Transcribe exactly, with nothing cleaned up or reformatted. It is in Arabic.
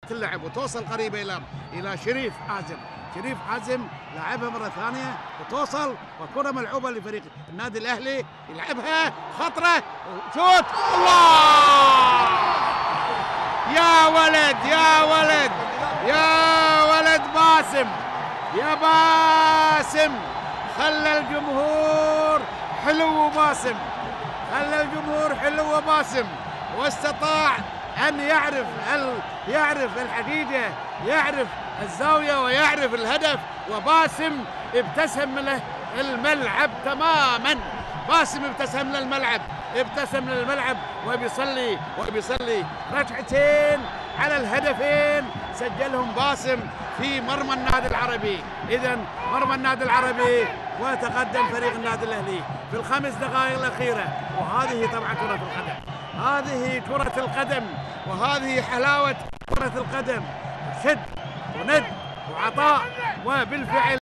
اللعب وتوصل قريبه الى الى شريف حازم. شريف حازم لاعبها مره ثانيه وتوصل وكره ملعوبه لفريق النادي الاهلي، يلعبها خطره وشوت. الله يا ولد يا ولد يا ولد باسم، يا باسم خلى الجمهور حلو باسم، خلى الجمهور حلو باسم، واستطاع أن يعرف يعرف الحقيقة، يعرف الزاوية ويعرف الهدف، وباسم ابتسم له الملعب تماما. باسم ابتسم للملعب، ابتسم للملعب وبيصلي وبيصلي ركعتين على الهدفين سجلهم باسم في مرمى النادي العربي. إذا مرمى النادي العربي وتقدم فريق النادي الأهلي في الخمس دقائق الأخيرة. وهذه طبعا كرة القدم، هذه كرة القدم، وهذه حلاوة كرة القدم، شد وند وعطاء. وبالفعل